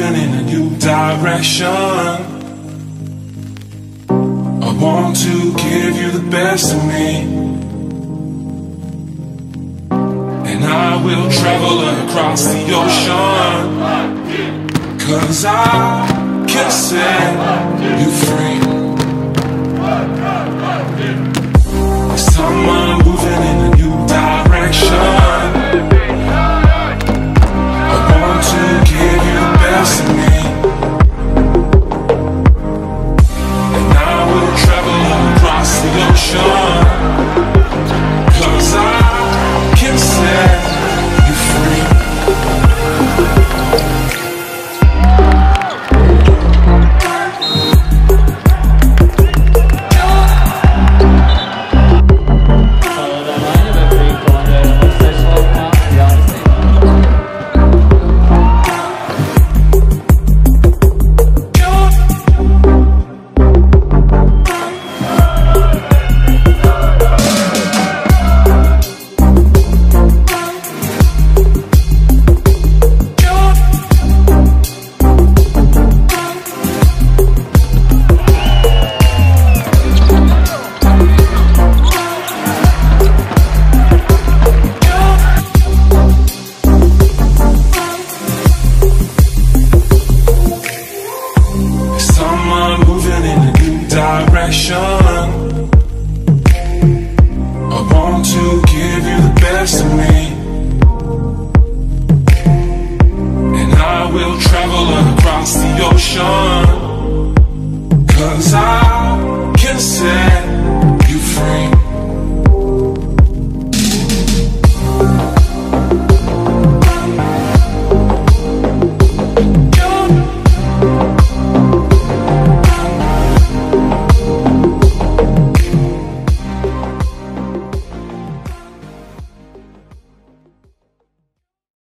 moving in a new direction. I want to give you the best of me, and I will travel across the ocean, 'cause I can set you free. This time I'm moving in a new direction. I want to give you the best of me, and I will travel across the ocean, 'cause I can set you free. I want to give you the best of me, and I will travel across the ocean,